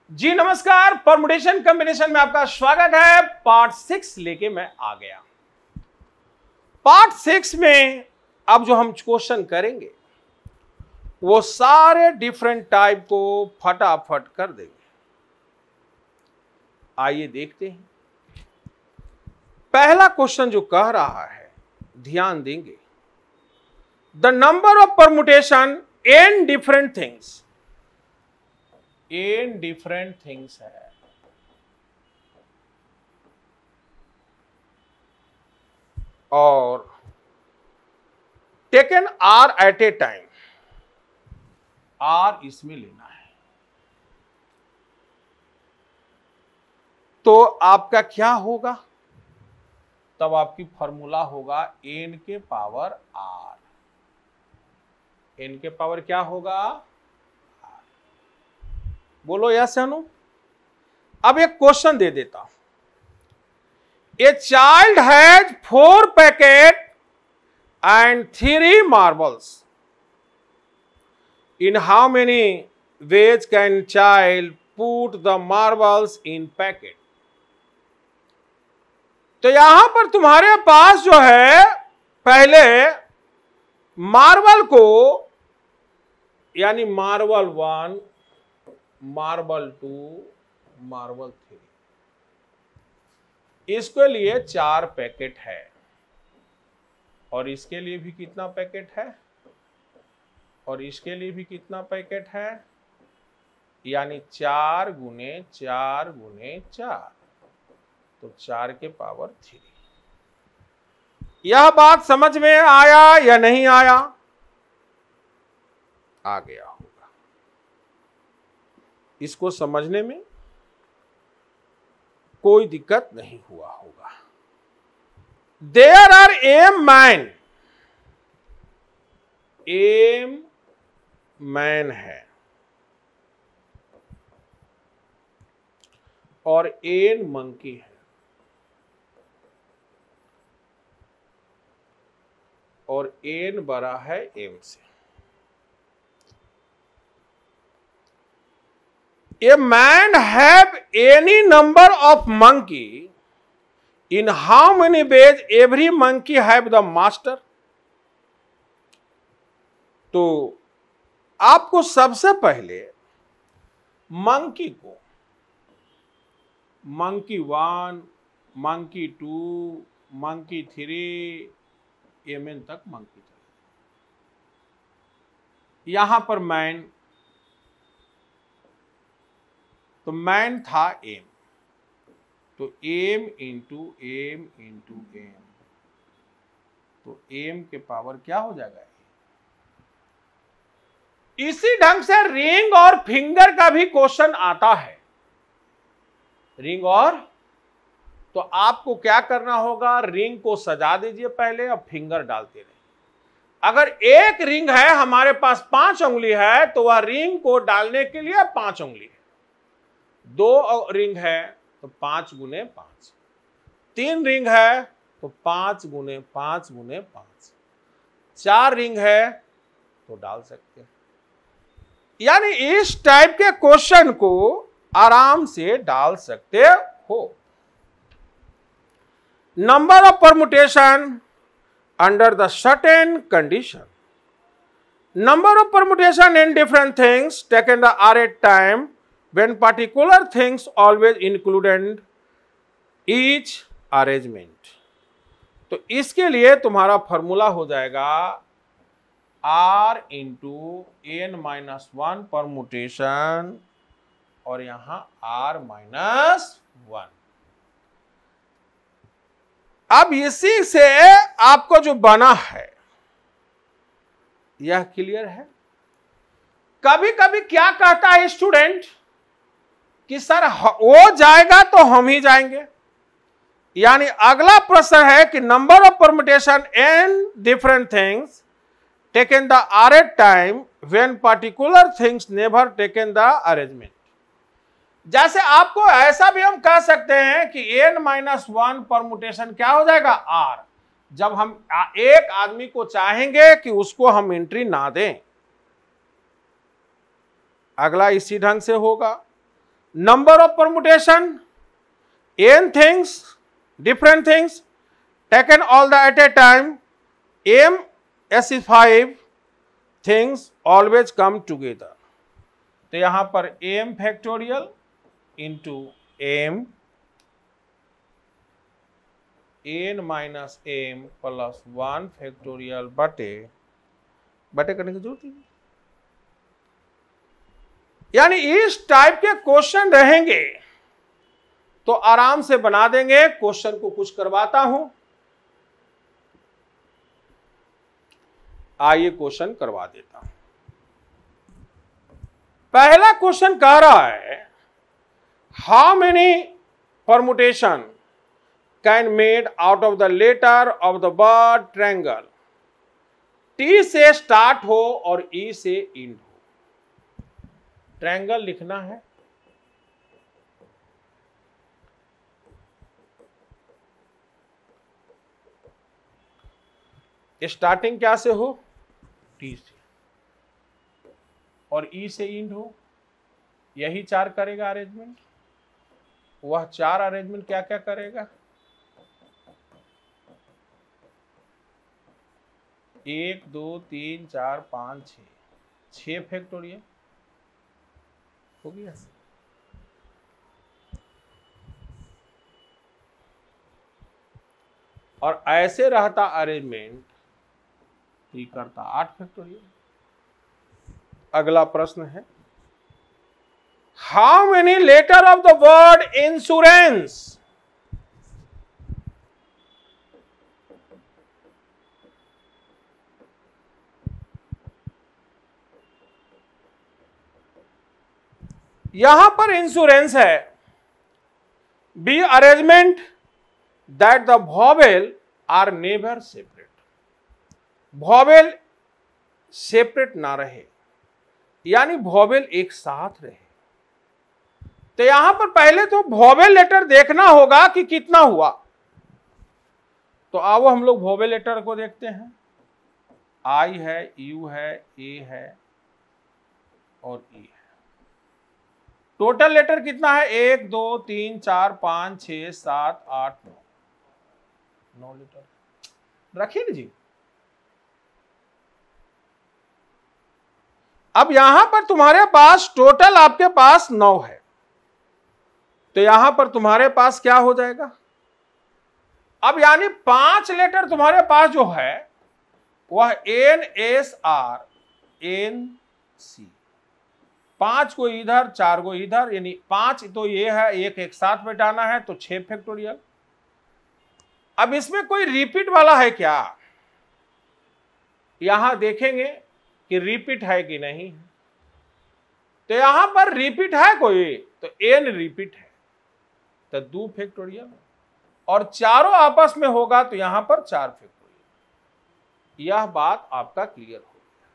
जी नमस्कार। Permutation combination में आपका स्वागत है। पार्ट 6 लेके मैं आ गया। पार्ट 6 में अब जो हम क्वेश्चन करेंगे वो सारे डिफरेंट टाइप को फटाफट कर देंगे। आइए देखते हैं। पहला क्वेश्चन जो कह रहा है, ध्यान देंगे। The number of permutation in different things, in different things है। और taken R at a time, R इसमें लेना है। तो आपका क्या होगा? तब आपकी फॉर्मूला होगा एन के पावर आर। एन के पावर क्या होगा? बोलो यस या नो। अब एक क्वेश्चन दे देता हूं। A child has 4 packet and 3 marbles. In how many ways can child put the marbles in packet? तो यहां पर तुम्हारे पास जो है, पहले मार्बल को यानी मार्बल 1, मार्बल 2, मार्बल 3, इसके लिए 4 पैकेट है। और इसके लिए भी कितना पैकेट है? और इसके लिए भी कितना पैकेट है? यानी 4 गुने 4 गुने 4, तो 4 के पावर 3। यह बात समझ में आया या नहीं आया? आ गया होगा। इसको समझने में कोई दिक्कत नहीं हुआ होगा। There are M man, M man है और एन मंकी है। और एन बड़ा है एम से। A man have any number of monkey, in how many ways every monkey have the master? तो आपको सबसे पहले मंकी को मंकी 1, मंकी 2, मंकी 3, एमएन तक मंकी चाहिए। यहां पर मैन, तो मैन था एम, तो M into M into M, तो एम के पावर क्या हो जाएगा? इसी ढंग से रिंग और फिंगर का भी क्वेश्चन आता है। रिंग और, तो आपको क्या करना होगा? रिंग को सजा दीजिए पहले और फिंगर डालते रहिए। अगर एक रिंग है, हमारे पास 5 उंगली है, तो वह रिंग को डालने के लिए 5 उंगली है। 2 रिंग है तो 5 गुने 5, 3 रिंग है तो 5 गुने 5 गुने 5, 4 रिंग है तो डाल सकते हैं। यानी इस टाइप के क्वेश्चन को आराम से डाल सकते हो। Number of permutation under the certain condition, number of permutation in different things taken the R at time when particular things always included each arrangement। तो इसके लिए तुम्हारा फॉर्मूला हो जाएगा r into N minus 1 permutation और यहां r minus 1। अब इसी से आपको जो बना है यह क्लियर है। कभी कभी क्या कहता है स्टूडेंट कि सर वो जाएगा तो हम ही जाएंगे। यानी अगला प्रश्न है कि number of permutation in different things taken the R at time when particular things never taken the arrangement. जैसे आपको ऐसा भी हम कह सकते हैं कि n-1 परमुटेशन क्या हो जाएगा? r। जब हम एक आदमी को चाहेंगे कि उसको हम एंट्री ना दें, अगला इसी ढंग से होगा। number of permutation, n things, different things taken all the at a time, m s5 things always come together. तो यहां पर m factorial into m n minus m plus 1 factorial बटे करने की जरूरत नहीं। यानी इस टाइप के क्वेश्चन रहेंगे तो आराम से बना देंगे। क्वेश्चन को कुछ करवाता हूं, आइए क्वेश्चन करवा देता हूं। पहला क्वेश्चन कह रहा है how many permutation can made out of the letter of the word triangle, T से स्टार्ट हो और ई से एंड हो। ट्रायंगल लिखना है, स्टार्टिंग क्या से हो, टी से, और ई से एंड हो। यही 4 करेगा अरेंजमेंट। वह 4 अरेंजमेंट क्या क्या करेगा, 1 2 3 4 5 6 फैक्टोरियल हो गया। और ऐसे रहता अरेंजमेंट, करता 8 फैक्टोरियल। अगला प्रश्न है how many letter of the word insurance यहां पर इंश्योरेंस है, be arrangement that the vowel are never separate, vowel separate ना रहे, यानी वॉवेल एक साथ रहे। तो यहां पर पहले तो वॉवेल लेटर देखना होगा कि कितना हुआ। तो आओ हम लोग वॉवेल लेटर को देखते हैं। आई है, यू है, ए है और ई है। टोटल लेटर कितना है, 1 2 3 4 5 6 7 8 9 लेटर रखिए ना जी। अब यहां पर तुम्हारे पास टोटल आपके पास 9 है, तो यहां पर तुम्हारे पास क्या हो जाएगा, अब यानी 5 लेटर तुम्हारे पास जो है वह N S R N C, 5 को इधर 4 को इधर, यानी 5 तो ये है, एक साथ बैठाना है तो 6 फैक्टोरियल। अब इसमें कोई रिपीट वाला है क्या, यहां देखेंगे कि रिपीट है कि नहीं। तो यहां पर रिपीट है कोई, तो एन रिपीट है तो 2 फैक्टोरियल, और चारों आपस में होगा तो यहां पर 4 फैक्टोरियल। यह बात आपका क्लियर हो।